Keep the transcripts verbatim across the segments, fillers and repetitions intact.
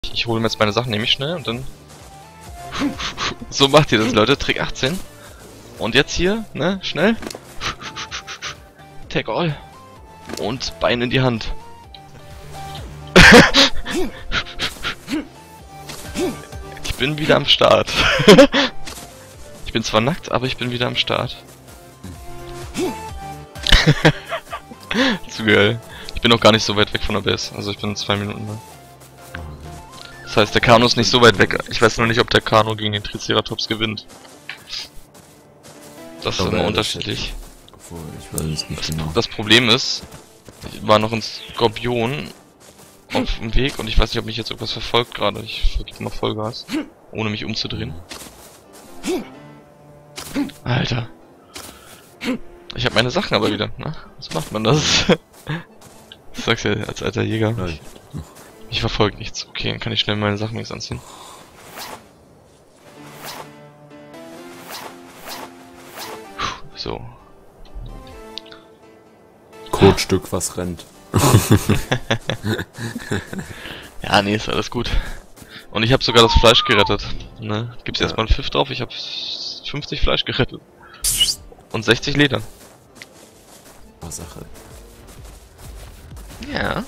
Ich hole mir jetzt meine Sachen nämlich schnell und dann... So macht ihr das, Leute. Trick achtzehn. Und jetzt hier, ne? Schnell. Take all. Und Bein in die Hand. Ich bin wieder am Start. Ich bin zwar nackt, aber ich bin wieder am Start. Zu geil. Ich bin auch gar nicht so weit weg von der Base. Also ich bin in zwei Minuten da. Das heißt, der Kano ist nicht so weit weg. Ich weiß nur nicht, ob der Kano gegen den Triceratops gewinnt. Das ist immer unterschiedlich. Obwohl, ich weiß es nicht genau. Das Problem ist, ich war noch ein Skorpion auf dem Weg und ich weiß nicht, ob mich jetzt irgendwas verfolgt gerade. Ich vergebe mal Vollgas, ohne mich umzudrehen. Alter. Ich habe meine Sachen aber wieder, ne? Was macht man das? Ich sag's ja als alter Jäger. Nein. Ich verfolge nichts. Okay, dann kann ich schnell meine Sachen jetzt anziehen. So. Kotstück, was rennt. Ja, nee, ist alles gut. Und ich habe sogar das Fleisch gerettet. Ne? Gibt's Ja. erstmal einen Pfiff drauf? Ich habe fünfzig Fleisch gerettet. Und sechzig Leder. Sache. Ja.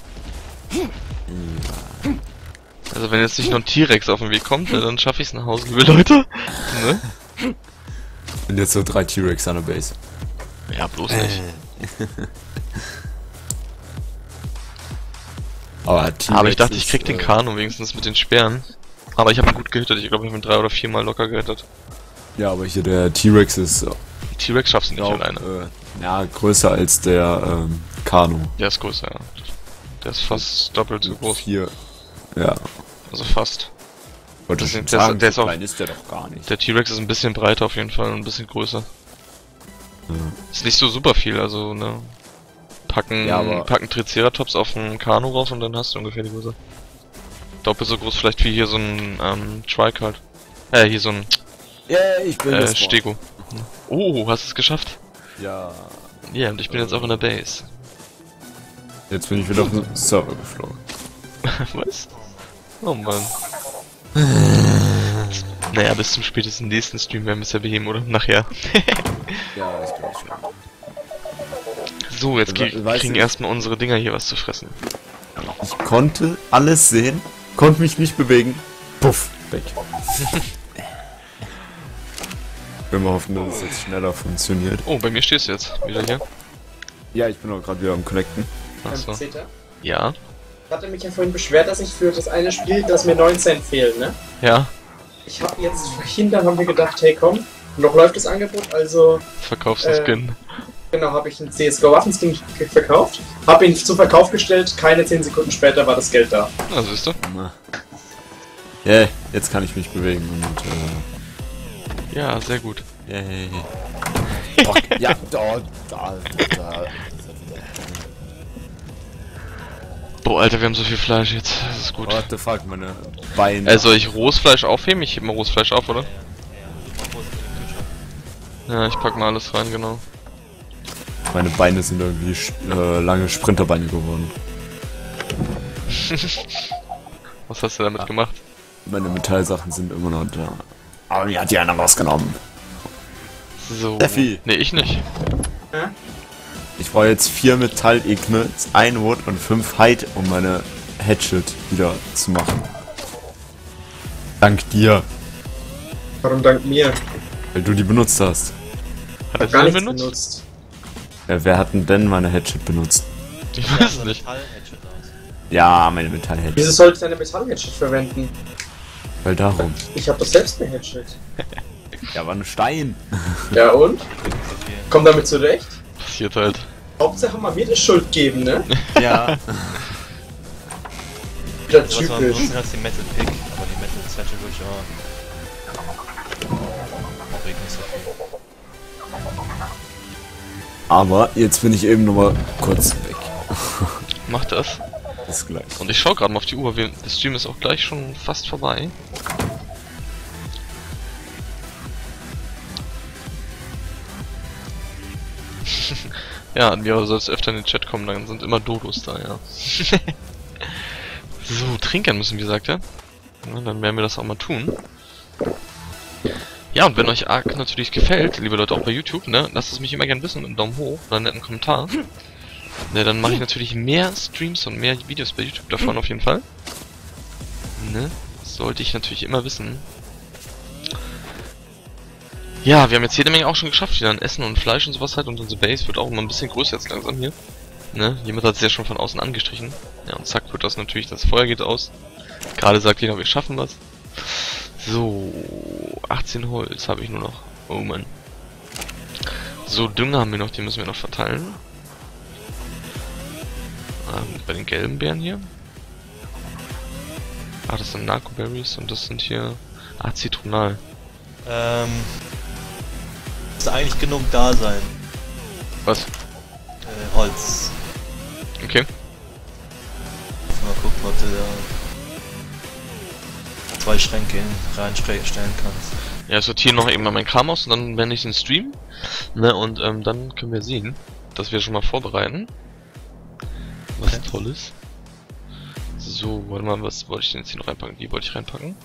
Also wenn jetzt nicht noch ein T-Rex auf den Weg kommt, ne, dann schaffe ich es nach Hause, liebe Leute. Ne? Und jetzt so drei T-Rex an der Base. Ja, bloß nicht. Aber, Aber ich dachte, ich krieg den Kano wenigstens mit den Speeren. Aber ich habe ihn gut gehittet. Ich glaube, ich habe ihn drei oder vier Mal locker gehittet. Ja, aber hier der T-Rex ist T-Rex schaffst du nicht auch, alleine. Äh, ja, größer als der ähm, Kano. Der ist größer, ja. Der ist fast doppelt so groß. Vier. Ja. Also fast. Wollte Das schon ist- der sagen, ist- der ist so auch- klein ist der doch gar nicht. Der T-Rex ist ein bisschen breiter auf jeden Fall und ein bisschen größer. Ja. Ist nicht so super viel, also ne. Packen, Ja, aber- packen Triceratops auf einen Kano rauf und dann hast du ungefähr die Größe. Doppelt so groß vielleicht wie hier so ein ähm, Trike halt. Äh, hier so ein Ja, ich bin äh, das Stego. Oh, hast es geschafft? Ja. Ja, und ich bin jetzt auch in der Base. Jetzt bin ich wieder auf den Server geflogen. Was? Oh Mann. Naja, bis zum spätesten nächsten Stream werden wir es ja beheben, oder? Nachher. Ja, ich glaube schon. So, jetzt We- krieg, weißt kriegen du- erstmal unsere Dinger hier was zu fressen. Ich konnte alles sehen, konnte mich nicht bewegen. Puff, weg. Ich will mal hoffen, dass es jetzt schneller funktioniert. Oh, bei mir stehst du jetzt wieder hier. Ja, ich bin auch gerade wieder am Connecten. Achso. Zeta? Ja. Ich hatte mich ja vorhin beschwert, dass ich für das eine Spiel, dass mir neun Cent fehlen, ne? Ja. Ich habe jetzt vorhin, dann haben wir gedacht, hey komm, noch läuft das Angebot, also Verkaufst du Äh, Skin. genau, habe ich einen C S G O Waffenskin ge- verkauft, habe ihn zum Verkauf gestellt, keine zehn Sekunden später war das Geld da. Na, siehst du? Yeah, jetzt kann ich mich bewegen und Ja, sehr gut. äh. Yay. Oh, ja, da, da, da. Boah, Alter, wir haben so viel Fleisch jetzt. Das ist gut. What the fuck, meine Beine. Äh, soll ich rohes Fleisch aufheben? Ich heb mal rohes Fleisch auf, oder? Ja, ich pack mal alles rein, genau. Meine Beine sind irgendwie sch- äh, lange Sprinterbeine geworden. Was hast du damit Ah. gemacht? Meine Metallsachen sind immer noch da. Aber mir hat die einer rausgenommen. So. Steffi. Nee, ich nicht. Hä? Ich brauche jetzt vier Metall-Igne, ein Wood und fünf Hide, um meine Hatchet wieder zu machen. Dank dir, Warum dank mir? weil du die benutzt hast. Hat Ich er hab gar sie nichts benutzt? benutzt. Ja, wer hat denn denn meine Hatchet benutzt? Ich weiß es nicht. Ja, meine Metall-Hatchet. Wieso sollte ich deine Metall-Hatchet verwenden? Weil darum. Ich habe doch selbst eine Hatchet. Ja, war ein Stein. Ja und? Komm damit zurecht? Passiert halt. Hauptsache mal mir die Schuld geben, ne? Ja. Wieder Was man typisch. benutzen kann, ist die Metal Pick, aber die Metal ist halt schon wirklich auch. auch nicht so viel. Aber jetzt bin ich eben nochmal kurz weg. Mach das. Bis gleich. Und ich schau gerade mal auf die Uhr. Wir, der Stream ist auch gleich schon fast vorbei. Ja, Admira sollst öfter in den Chat kommen, dann sind immer Dodos da, ja. So, Trinkern müssen wir, sagt er. Ja, dann werden wir das auch mal tun. Ja, und wenn euch Ark natürlich gefällt, liebe Leute, auch bei YouTube, ne, lasst es mich immer gerne wissen mit einem Daumen hoch oder einen netten Kommentar. Ne, dann mache ich natürlich mehr Streams und mehr Videos bei YouTube davon auf jeden Fall. Ne, das sollte ich natürlich immer wissen. Ja, wir haben jetzt jede Menge auch schon geschafft, wieder an Essen und Fleisch und sowas halt, und unsere Base wird auch immer ein bisschen größer jetzt langsam hier. Ne, jemand hat es ja schon von außen angestrichen. Ja, und zack wird das natürlich, das Feuer geht aus. Gerade sagt jeder, wir schaffen was. So, achtzehn Holz habe ich nur noch. Oh Mann. So, Dünger haben wir noch, den müssen wir noch verteilen. Ähm, bei den gelben Beeren hier. Ah, das sind Narcoberries und das sind hier... Ah, Zitronal. Ähm... Müsste eigentlich genug da sein. Was? Äh, Holz. Okay. Mal gucken, ob du da zwei Schränke in reinstellen kannst. Ja, ich sortiere noch eben mal mein Kram aus und dann werde ich den Stream. Ne, und ähm, dann können wir sehen, dass wir schon mal vorbereiten. Was Okay. Tolles. So, warte mal, was wollte ich denn jetzt hier noch reinpacken? Die wollte ich reinpacken.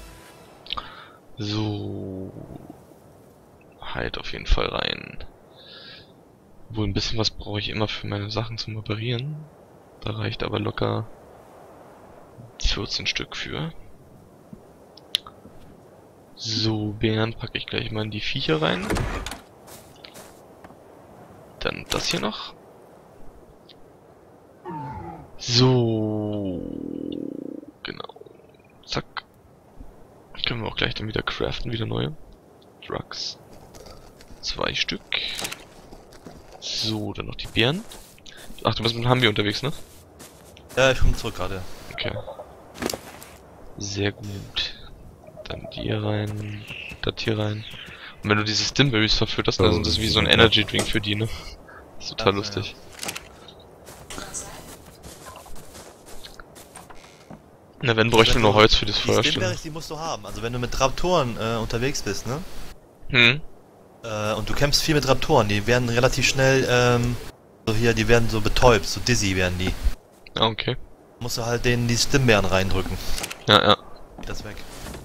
So. Halt auf jeden Fall rein. Wohl ein bisschen was brauche ich immer für meine Sachen zum Reparieren. Da reicht aber locker vierzehn Stück für. So, Beeren packe ich gleich mal in die Viecher rein. Dann das hier noch. So, genau. Zack. Können wir auch gleich dann wieder craften, wieder neue Drugs. Zwei Stück. So, dann noch die Beeren. Ach, du bist mit Hambi unterwegs, ne? Ja, ich komme zurück gerade. Okay. Sehr gut. Dann die hier rein, das hier rein. Und wenn du diese Stimberries verfütterst, dann sind das wie so ein Energy Drink für die, ne? Das ist total Also, lustig. Na, wenn bräuchte nur Holz für das Die Feuer stellen. Stimberries, die musst du haben. Also wenn du mit Raptoren äh, unterwegs bist, ne? Hm. Äh, und du kämpfst viel mit Raptoren, die werden relativ schnell, ähm, so hier, die werden so betäubt, so dizzy werden die. Ah, okay. Musst du halt denen die Stimmbeeren reindrücken. Ja, ja. Das ist weg.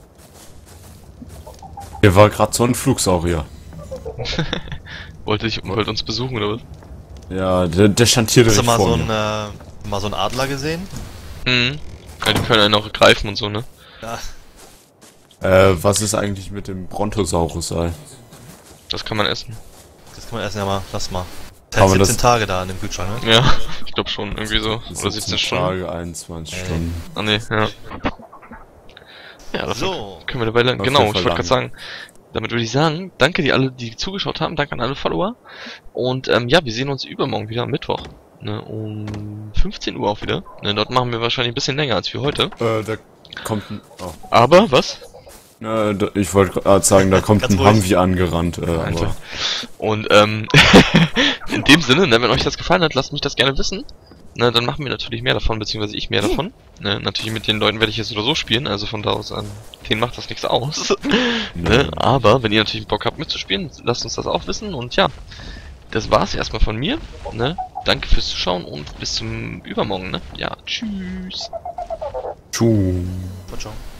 Hier war gerade so ein Flugsaurier. Wollte ich, wollte uns besuchen, oder was? Ja, der, der stand hier Hast du direkt mal vor so mir. einen, äh, mal so einen Adler gesehen? Hm. Ja, die können einen auch greifen und so, ne? Ja. Äh, was ist eigentlich mit dem Brontosaurus-Ei? Das kann man essen. Das kann man essen, ja mal, lass mal. Das Aber hält das- siebzehn Tage da in dem Kühlschrank, ne? Ja, ich glaube schon, irgendwie so. Oder siebzehn Stunden. Tage, einundzwanzig Ey. Stunden. Ah, ne, ja. Ja, das So. können wir dabei lernen. Auf Genau, jeden ich Fall wollte gerade sagen, damit würde ich sagen, danke die alle, die zugeschaut haben, danke an alle Follower. Und ähm, ja, wir sehen uns übermorgen wieder am Mittwoch. Ne, um fünfzehn Uhr auch wieder. Ne, dort machen wir wahrscheinlich ein bisschen länger als für heute. Äh, da kommt ein... Oh. Aber, was? Äh, da, ich wollte gerade sagen, da kommt Ganz ein ruhig. Humvee angerannt. Äh, Einfach. aber Und ähm, in dem Sinne, ne, wenn euch das gefallen hat, lasst mich das gerne wissen. Ne, dann machen wir natürlich mehr davon, beziehungsweise ich mehr davon. Ne, natürlich mit den Leuten werde ich jetzt oder so spielen, also von da aus an, denen macht das nichts aus. Ne, aber wenn ihr natürlich Bock habt mitzuspielen, lasst uns das auch wissen. Und ja, das war's erstmal von mir. Ne, danke fürs Zuschauen und bis zum Übermorgen. Ne, ja, tschüss. Tschuh. Ciao, ciao.